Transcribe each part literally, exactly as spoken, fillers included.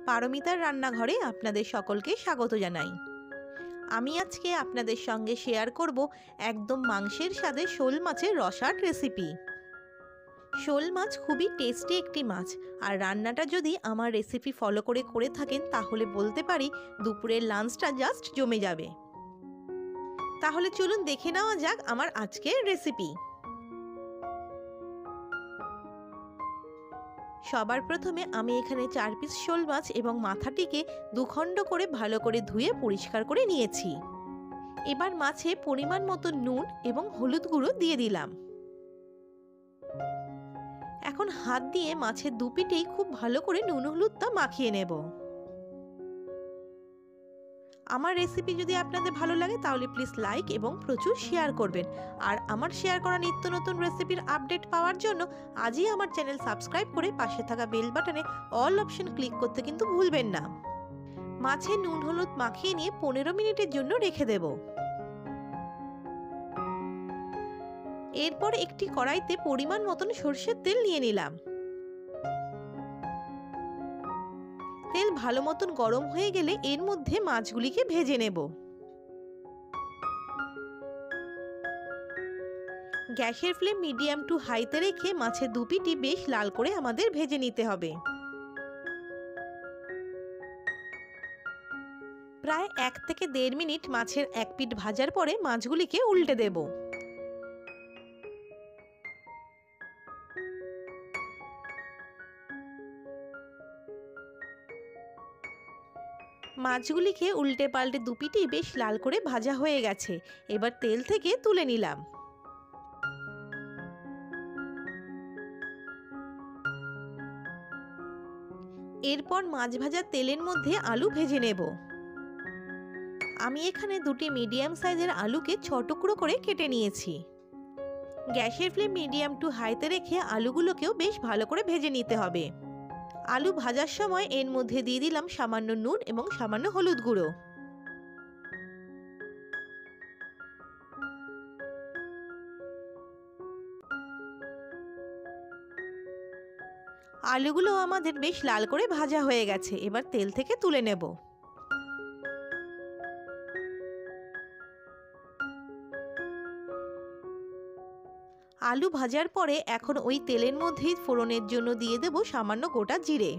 পারমিতার রান্নাঘরে আপনাদের সকলকে স্বাগত জানাই। আমি আজকে আপনাদের সঙ্গে শেয়ার করব একদম মাংসের স্বাদে শোল মাছের রসার রেসিপি। শোল মাছ খুবই টেস্টি একটি মাছ, আর রান্নাটা যদি আমার রেসিপি ফলো করে করে থাকেন তাহলে বলতে পারি দুপুরের লাঞ্চটা জাস্ট জমে যাবে। তাহলে চলুন দেখে নেওয়া যাক আমার আজকের রেসিপি। সবার প্রথমে আমি এখানে চার পিস শোল মাছ এবং মাথাটিকে দুখণ্ড করে ভালো করে ধুয়ে পরিষ্কার করে নিয়েছি। এবার মাছে পরিমাণ মতো নুন এবং হলুদ গুঁড়ো দিয়ে দিলাম। এখন হাত দিয়ে মাছের দুপিটেই খুব ভালো করে নুন হলুদটা মাখিয়ে নেব। আমার রেসিপি যদি আপনাদের ভালো লাগে তাহলে প্লিজ লাইক এবং প্রচুর শেয়ার করবেন। আর আমার শেয়ার করা নিত্য নতুন রেসিপির আপডেট পাওয়ার জন্য আজই আমার চ্যানেল সাবস্ক্রাইব করে পাশে থাকা বেল বাটনে অল অপশন ক্লিক করতে কিন্তু ভুলবেন না। মাছে নুন হলুদ মাখিয়ে নিয়ে পনেরো মিনিটের জন্য রেখে দেব। এরপর একটি কড়াইতে পরিমাণ মতন সরষের তেল নিয়ে নিলাম। তেল ভালো মতন গরম হয়ে গেলে এর মধ্যে মাছগুলিকে ভেজে নেব। গ্যাসের ফ্লেম মিডিয়াম টু হাইতে রেখে মাছের দুপিটি বেশ লাল করে আমাদের ভেজে নিতে হবে। প্রায় এক থেকে দেড় মিনিট মাছের এক পিঠ ভাজার পরে মাছগুলিকে উল্টে দেব। মাছগুলিকে উল্টে পাল্টে দুপিটি বেশ লাল করে ভাজা হয়ে গেছে। এবার তেল থেকে তুলে নিলাম। এরপর মাছ ভাজার তেলের মধ্যে আলু ভেজে নেব। আমি এখানে দুটি মিডিয়াম সাইজের আলুকে ছ টুকরো করে কেটে নিয়েছি। গ্যাসের ফ্লেম মিডিয়াম টু হাইতে রেখে আলুগুলোকেও বেশ ভালো করে ভেজে নিতে হবে। আলু ভাজার সময় এর মধ্যে দিয়ে দিলাম সামান্য নুন এবং সামান্য হলুদ গুঁড়ো। আলুগুলো আমাদের বেশ লাল করে ভাজা হয়ে গেছে। এবার তেল থেকে তুলে নেব। আলু ভাজার পরে এখন ওই তেলের মধ্যেই ফোড়নের জন্য দিয়ে দেব সামান্য গোটা জিরে।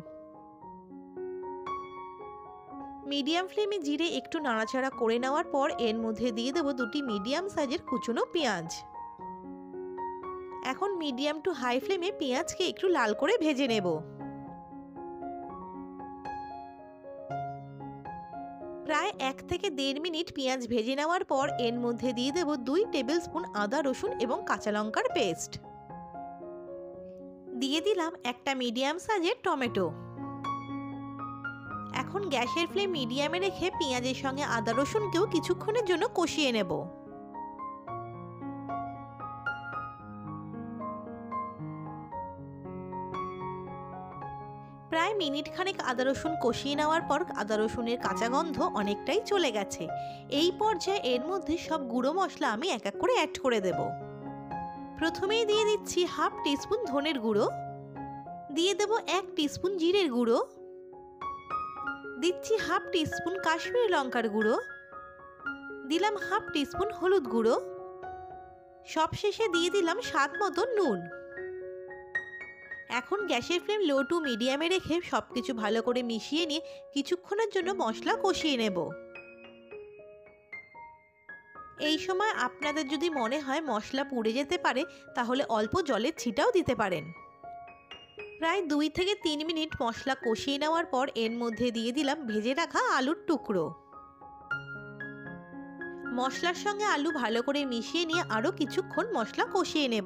মিডিয়াম ফ্লেমে জিরে একটু নাড়াচাড়া করে নেওয়ার পর এর মধ্যে দিয়ে দেব দুটি মিডিয়াম সাইজের কুচনো পেঁয়াজ। এখন মিডিয়াম টু হাই ফ্লেমে পেঁয়াজকে একটু লাল করে ভেজে নেব। প্রায় এক থেকে দেড় মিনিট পেঁয়াজ ভেজে নেওয়ার পর এর মধ্যে দিয়ে দেব দুই টেবিল স্পুন আদা রসুন এবং কাঁচা লঙ্কার পেস্ট। দিয়ে দিলাম একটা মিডিয়াম সাইজের টমেটো। এখন গ্যাসের ফ্লেম মিডিয়ামে রেখে পেঁয়াজের সঙ্গে আদা রসুনকেও কিছুক্ষণের জন্য কষিয়ে নেব। প্রায় মিনিট খানেক আদা রসুন কষিয়ে নেওয়ার পর আদা রসুনের কাঁচা গন্ধ অনেকটাই চলে গেছে। এই পর্যায়ে এর মধ্যে সব গুঁড়ো মশলা আমি এক এক করে অ্যাড করে দেব। প্রথমেই দিয়ে দিচ্ছি হাফ টিস্পুন ধনের গুঁড়ো, দিয়ে দেব এক টিস্পুন জিরের গুঁড়ো, দিচ্ছি হাফ টিস্পুন কাশ্মীরি লঙ্কার গুঁড়ো, দিলাম হাফ টিস্পুন হলুদ গুঁড়ো, সবশেষে দিয়ে দিলাম স্বাদ মতো নুন। এখন গ্যাসের ফ্লেম লো টু মিডিয়ামে রেখে সব কিছু ভালো করে মিশিয়ে নিয়ে কিছুক্ষণের জন্য মশলা কষিয়ে নেব। এই সময় আপনাদের যদি মনে হয় মশলা পুড়ে যেতে পারে তাহলে অল্প জলের ছিটাও দিতে পারেন। প্রায় দুই থেকে তিন মিনিট মশলা কষিয়ে নেওয়ার পর এর মধ্যে দিয়ে দিলাম ভেজে রাখা আলুর টুকরো। মশলার সঙ্গে আলু ভালো করে মিশিয়ে নিয়ে আরও কিছুক্ষণ মশলা কষিয়ে নেব।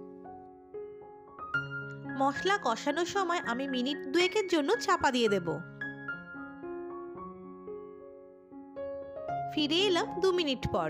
মশলা কষানোর সময় আমি মিনিট দুয়েকের জন্য চাপা দিয়ে দেব। ফিরে এলাম দু মিনিট পর।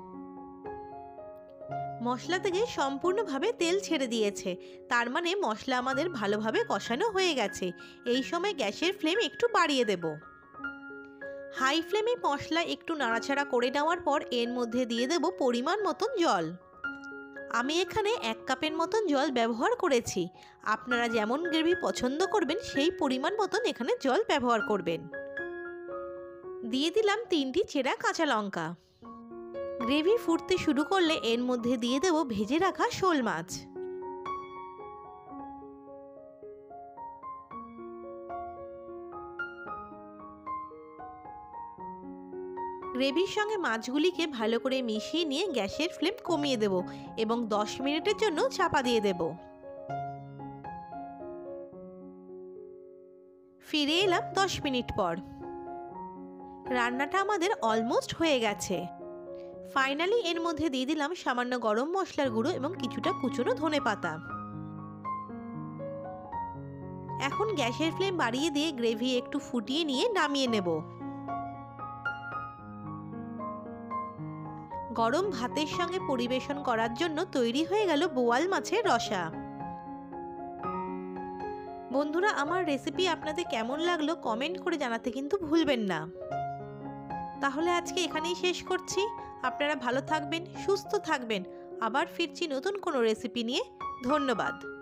মশলা থেকে সম্পূর্ণভাবে তেল ছেড়ে দিয়েছে, তার মানে মশলা আমাদের ভালোভাবে কষানো হয়ে গেছে। এই সময় গ্যাসের ফ্লেম একটু বাড়িয়ে দেব। হাই ফ্লেমে মশলা একটু নাড়াচাড়া করে নেওয়ার পর এর মধ্যে দিয়ে দেব পরিমাণ মতন জল। আমি এখানে এক কাপের মতন জল ব্যবহার করেছি। আপনারা যেমন গ্রেভি পছন্দ করবেন সেই পরিমাণ মতন এখানে জল ব্যবহার করবেন। দিয়ে দিলাম তিনটি চেরা কাঁচা লঙ্কা। গ্রেভি ফুটতে শুরু করলে এর মধ্যে দিয়ে দেব ভেজে রাখা শোল মাছ। গ্রেভির সঙ্গে মাছগুলিকে ভালো করে মিশিয়ে নিয়ে গ্যাসের ফ্লেম কমিয়ে দেব এবং দশ মিনিটের জন্য চাপা দিয়ে দেব। ফিরে এলাম দশ মিনিট পর। রান্নাটা আমাদের অলমোস্ট হয়ে গেছে। ফাইনালি এর মধ্যে দিয়ে দিলাম সামান্য গরম মশলার গুঁড়ো এবং কিছুটা কুচনো ধনেপাতা। এখন গ্যাসের ফ্লেম বাড়িয়ে দিয়ে গ্রেভি একটু ফুটিয়ে নিয়ে নামিয়ে নেব। গরম ভাতের সঙ্গে পরিবেশন করার জন্য তৈরি হয়ে গেল বোয়াল মাছের রসা। বন্ধুরা, আমার রেসিপি আপনাদের কেমন লাগলো কমেন্ট করে জানাতে কিন্তু ভুলবেন না। তাহলে আজকে এখানেই শেষ করছি। আপনারা ভালো থাকবেন, সুস্থ থাকবেন। আবার ফিরছি নতুন কোনো রেসিপি নিয়ে। ধন্যবাদ।